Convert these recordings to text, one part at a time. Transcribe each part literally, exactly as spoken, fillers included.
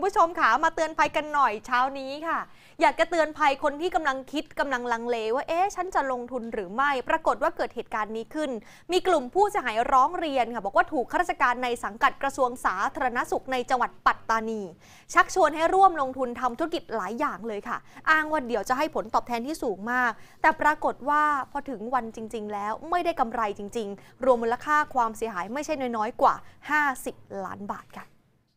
ผู้ชมค่ะมาเตือนภัยกันหน่อยเช้านี้ค่ะอยากจะเตือนภัยคนที่กำลังคิดกำลังลังเลว่าเอ๊ะฉันจะลงทุนหรือไม่ปรากฏว่าเกิดเหตุการณ์นี้ขึ้นมีกลุ่มผู้เสียหายร้องเรียนค่ะบอกว่าถูกข้าราชการในสังกัดกระทรวงสาธารณสุขในจังหวัดปัตตานีชักชวนให้ร่วมลงทุนทำธุรกิจหลายอย่างเลยค่ะอ้างว่าเดี๋ยวจะให้ผลตอบแทนที่สูงมากแต่ปรากฏว่าพอถึงวันจริงๆแล้วไม่ได้กำไรจริงๆรวมมูลค่าความเสียหายไม่ใช่น้อยๆกว่าห้าสิบล้านบาทค่ะ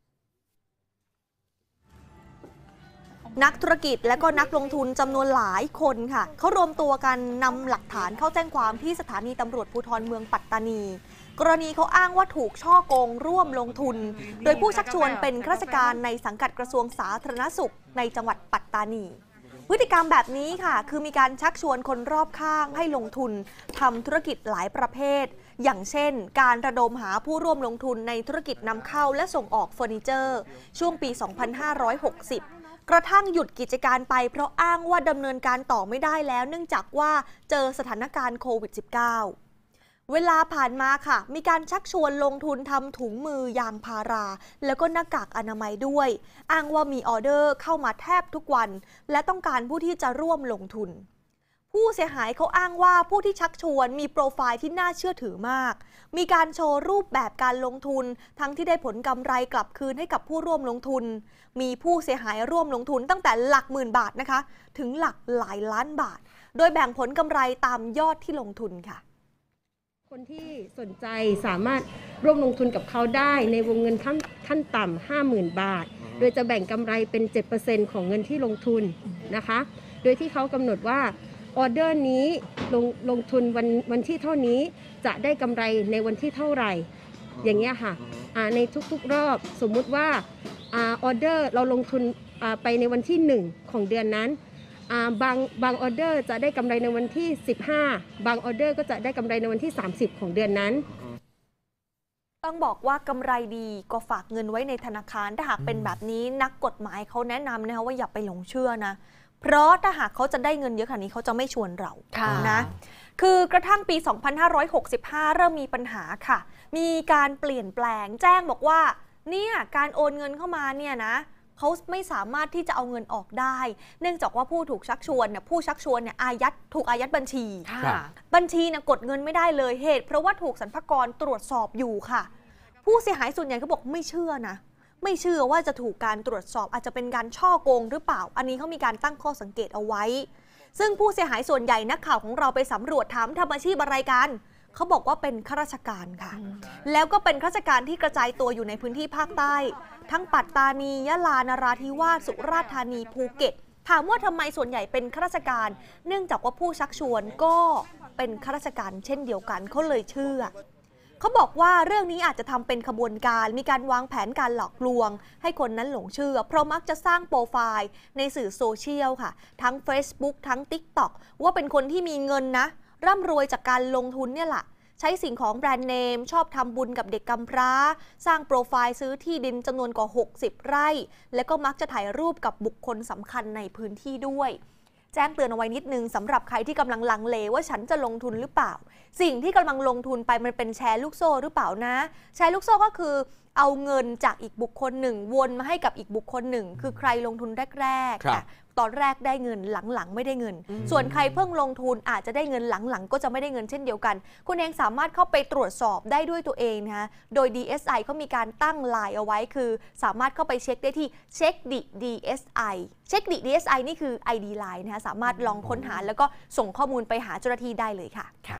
นักธุรกิจและก็นักลงทุนจำนวนหลายคนค่ะเขารวมตัวกันนำหลักฐานเข้าแจ้งความที่สถานีตำรวจภูธรเมืองปัตตานีกรณีเขาอ้างว่าถูกช่อโกงร่วมลงทุนโดยผู้ชักชวนเป็นข้าราชการในสังกัดกระทรวงสาธารณสุขในจังหวัดปัตตานีพฤติกรรมแบบนี้ค่ะคือมีการชักชวนคนรอบข้างให้ลงทุนทำธุรกิจหลายประเภทอย่างเช่นการระดมหาผู้ร่วมลงทุนในธุรกิจนำเข้าและส่งออกเฟอร์นิเจอร์ช่วงปี สองพันห้าร้อยหกสิบกระทั่งหยุดกิจการไปเพราะอ้างว่าดำเนินการต่อไม่ได้แล้วเนื่องจากว่าเจอสถานการณ์โควิด สิบเก้า เวลาผ่านมาค่ะมีการชักชวนลงทุนทำถุงมือยางพาราแล้วก็หน้ากากอนามัยด้วยอ้างว่ามีออเดอร์เข้ามาแทบทุกวันและต้องการผู้ที่จะร่วมลงทุนผู้เสียหายเขาอ้างว่าผู้ที่ชักชวนมีโปรไฟล์ที่น่าเชื่อถือมากมีการโชว์รูปแบบการลงทุนทั้งที่ได้ผลกำไรกลับคืนให้กับผู้ร่วมลงทุนมีผู้เสียหายร่วมลงทุนตั้งแต่หลักหมื่นบาทนะคะถึงหลักหลายล้านบาทโดยแบ่งผลกำไรตามยอดที่ลงทุนค่ะคนที่สนใจสามารถร่วมลงทุนกับเขาได้ในวงเงินขั้นขั้นต่ำ ห้าหมื่น บาทโดยจะแบ่งกำไรเป็น เจ็ดเปอร์เซ็นต์ ของเงินที่ลงทุนนะคะโดยที่เขากำหนดว่าออเดอร์นี้ลงลงทุนวันวันที่เท่านี้จะได้กำไรในวันที่เท่าไหร่อย่างเงี้ยค่ะในทุกๆรอบสมมุติว่าออเดอร์เราลงทุนไปในวันที่หนึ่งของเดือนนั้นบางบางออเดอร์จะได้กำไรในวันที่สิบห้าบางออเดอร์ก็จะได้กำไรในวันที่สามสิบของเดือนนั้นต้องบอกว่ากำไรดีก็ฝากเงินไว้ในธนาคารถ้าหากเป็นแบบนี้นักกฎหมายเขาแนะนำนะคะว่าอย่าไปหลงเชื่อนะเพราะถ้าหากเขาจะได้เงินเยอะขนาดนี้เขาจะไม่ชวนเรานะคือกระทั่งปี สองพันห้าร้อยหกสิบห้า เริ่มมีปัญหาค่ะมีการเปลี่ยนแปลงแจ้งบอกว่าเนี่ยการโอนเงินเข้ามาเนี่ยนะเขาไม่สามารถที่จะเอาเงินออกได้เนื่องจากว่าผู้ถูกชักชวนเนี่ยผู้ชักชวนเนี่ยอายัดถูกอายัดบัญชีบัญชีเนี่ยกดเงินไม่ได้เลยเหตุเพราะว่าถูกสรรพากรตรวจสอบอยู่ค่ะผู้เสียหายส่วนใหญ่เขาบอกไม่เชื่อนะไม่เชื่อว่าจะถูกการตรวจสอบอาจจะเป็นการช่อโกงหรือเปล่าอันนี้เขามีการตั้งข้อสังเกตเอาไว้ซึ่งผู้เสียหายส่วนใหญ่นักข่าวของเราไปสำรวจถามทำอาชีพอะไรกันเขาบอกว่าเป็นข้าราชการค่ะแล้วก็เป็นข้าราชการที่กระจายตัวอยู่ในพื้นที่ภาคใต้ทั้งปัตตานียะลานราธิวาสสุราษฎร์ธานีภูเก็ตถามว่าทำไมส่วนใหญ่เป็นข้าราชการเนื่องจากว่าผู้ชักชวนก็เป็นข้าราชการเช่นเดียวกันเขาเลยเชื่อเขาบอกว่าเรื่องนี้อาจจะทำเป็นขบวนการมีการวางแผนการหลอกลวงให้คนนั้นหลงเชื่อเพราะมักจะสร้างโปรไฟล์ในสื่อโซเชียลค่ะทั้ง Facebook ทั้ง ติ๊กต็อก ว่าเป็นคนที่มีเงินนะร่ำรวยจากการลงทุนเนี่ยแหละใช้สิ่งของแบรนด์เนมชอบทำบุญกับเด็กกำพร้าสร้างโปรไฟล์ซื้อที่ดินจำนวนกว่าหกสิบไร่และก็มักจะถ่ายรูปกับบุคคลสำคัญในพื้นที่ด้วยแจ้งเตือนเอาไว้นิดนึงสำหรับใครที่กำลังลังเลว่าฉันจะลงทุนหรือเปล่าสิ่งที่กำลังลงทุนไปมันเป็นแชร์ลูกโซ่หรือเปล่านะแชร์ลูกโซ่ก็คือเอาเงินจากอีกบุคคลหนึ่งวนมาให้กับอีกบุคคลหนึ่งคือใครลงทุนแรกๆตอนแรกได้เงินหลังๆไม่ได้เงินส่วนใครเพิ่งลงทุนอาจจะได้เงินหลังๆก็จะไม่ได้เงินเช่นเดียวกันคุณเองสามารถเข้าไปตรวจสอบได้ด้วยตัวเองนะคะโดย ดี เอส ไอ เขามีการตั้งไลน์เอาไว้คือสามารถเข้าไปเช็คได้ที่เช็คดิ ดี เอส ไอ เช็คดิ ดี เอส ไอ นี่คือ ไอ ดี ไลน์นะคะสามารถลองค้นหาแล้วก็ส่งข้อมูลไปหาเจ้าหน้าที่ได้เลยค่ะ